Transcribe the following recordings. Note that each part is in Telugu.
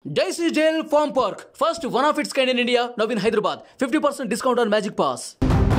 Daisy Jail Farm Park, first one of its kind in India, now in Hyderabad. 50% discount on Magic Pass.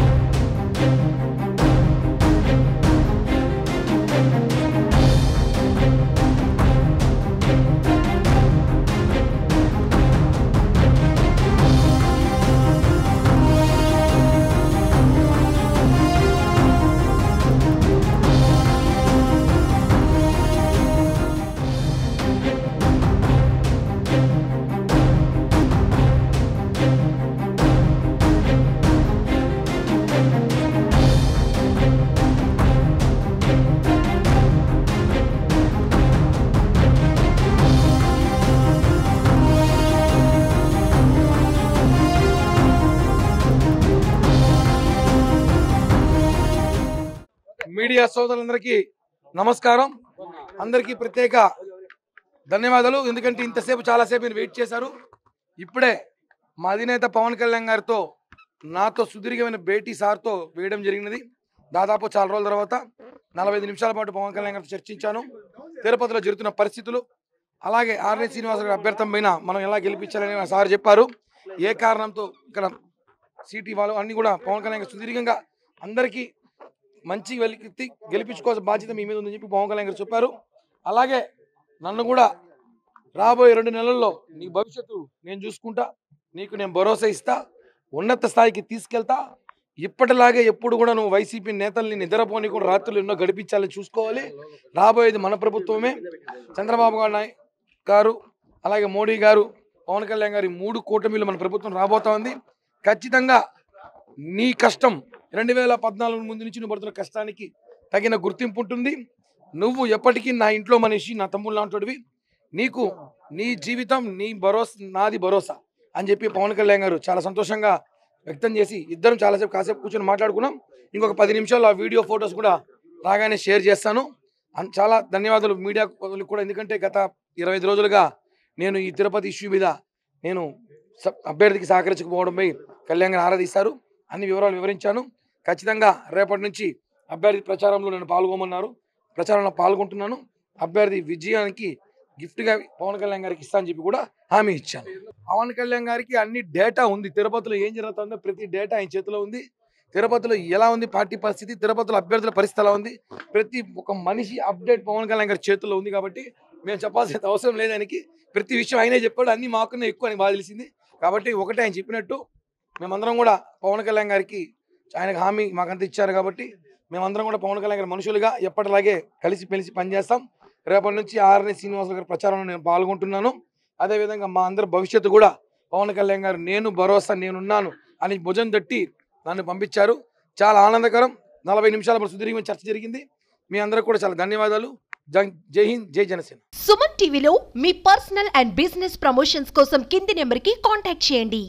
Media సోదరులందరికీ నమస్కారం. అందరికీ ప్రత్యేక ధన్యవాదాలు. ఎందుకంటే ఇంతసేపు చాలాసేపు మీరు వెయిట్ చేశారు. ఇప్పుడే మా అధినేత పవన్ కళ్యాణ్ గారితో నాతో సుదీర్ఘమైన భేటీ సార్తో వేయడం జరిగినది. దాదాపు చాలా రోజుల తర్వాత 45 నిమిషాల పాటు పవన్ కళ్యాణ్ గారితో చర్చించాను. తిరుపతిలో జరుగుతున్న పరిస్థితులు, అలాగే ఆర్ఎస్ శ్రీనివాస్ గారి అభ్యర్థం పైన మనం ఎలా గెలిపించాలని సార్ చెప్పారు. ఏ కారణంతో ఇక్కడ సిటీ వాళ్ళు అన్ని కూడా పవన్ కళ్యాణ్ గారు సుదీర్ఘంగా అందరికీ మంచి వెలికి గెలిపించుకోవాల్సిన బాధ్యత మీ మీద ఉందని చెప్పి పవన్ కళ్యాణ్ గారు చెప్పారు. అలాగే నన్ను కూడా రాబోయే 2 నెలల్లో నీ భవిష్యత్తు నేను చూసుకుంటా, నీకు నేను భరోసా ఇస్తా, ఉన్నత స్థాయికి తీసుకెళ్తా. ఇప్పటిలాగే ఎప్పుడు కూడా నువ్వు వైసీపీ నేతల్ని నిద్రపోని కూడా రాత్రులు ఎన్నో గడిపించాలని చూసుకోవాలి. రాబోయేది మన ప్రభుత్వమే. చంద్రబాబు గారు అలాగే మోడీ గారు, పవన్ కళ్యాణ్ గారి 3 కూటమిలు మన ప్రభుత్వం రాబోతా ఉంది. ఖచ్చితంగా నీ కష్టం 2014 ముందు నుంచి నువ్వు పడుతున్న కష్టానికి తగిన గుర్తింపు ఉంటుంది. నువ్వు ఎప్పటికీ నా ఇంట్లో మనిషి, నా తమ్ముళ్ళు లాంటివి. నీకు నీ జీవితం నీ భరోసా, నాది భరోసా అని చెప్పి పవన్ కళ్యాణ్ గారు చాలా సంతోషంగా వ్యక్తం చేసి ఇద్దరం కాసేపు కూర్చొని మాట్లాడుకున్నాం. ఇంకొక 10 నిమిషాల్లో ఆ వీడియో ఫొటోస్ కూడా రాగానే షేర్ చేస్తాను. చాలా ధన్యవాదాలు మీడియా కూడా. ఎందుకంటే గత 25 రోజులుగా నేను ఈ తిరుపతి ఇష్యూ మీద నేను అభ్యర్థికి సహకరించకపోవడంపై కళ్యాణ్ గారు ఆరాధిస్తారు. అన్ని వివరాలు వివరించాను. ఖచ్చితంగా రేపటి నుంచి అభ్యర్థి ప్రచారంలో నేను పాల్గొమన్నారు. ప్రచారంలో పాల్గొంటున్నాను. అభ్యర్థి విజయానికి గిఫ్ట్గా పవన్ కళ్యాణ్ గారికి ఇస్తా అని చెప్పి కూడా హామీ ఇచ్చాను. పవన్ కళ్యాణ్ గారికి అన్ని డేటా ఉంది. తిరుపతిలో ఏం జరుగుతుందో ప్రతి డేటా ఆయన చేతిలో ఉంది. తిరుపతిలో ఎలా ఉంది పార్టీ పరిస్థితి, తిరుపతిలో అభ్యర్థుల పరిస్థితి ఎలా ఉంది, ప్రతి ఒక్క మనిషి అప్డేట్ పవన్ కళ్యాణ్ గారి చేతుల్లో ఉంది. కాబట్టి మేము చెప్పాల్సిన అవసరం లేదు. ఆయనకి ప్రతి విషయం ఆయనే చెప్పాడు. అన్ని మాకున్నా ఎక్కువ అని బాగా తెలిసింది. కాబట్టి ఒకటే ఆయన చెప్పినట్టు మేమందరం కూడా పవన్ కళ్యాణ్ గారికి ఆయనకు హామీ మాకంతా ఇచ్చారు. కాబట్టి మేమందరం కూడా పవన్ కళ్యాణ్ గారి మనుషులుగా ఎప్పటిలాగే కలిసి పనిచేస్తాం. రేపటి నుంచి ఆర్ఎస్ శ్రీనివాస్ గారి ప్రచారంలో నేను పాల్గొంటున్నాను. అదేవిధంగా మా అందరి భవిష్యత్తు కూడా పవన్ కళ్యాణ్ గారు నేను భరోసా నేనున్నాను అని భుజం తట్టి నన్ను పంపించారు. చాలా ఆనందకరం. 40 నిమిషాల సుదీర్ఘమైన చర్చ జరిగింది. మీ అందరికి కూడా చాలా ధన్యవాదాలు. జై హింద్, జై జనసేన. సుమన్ టీవీలో మీ పర్సనల్ అండ్ బిజినెస్ ప్రమోషన్స్ కోసం కింది నెంబర్కి కాంటాక్ట్ చేయండి.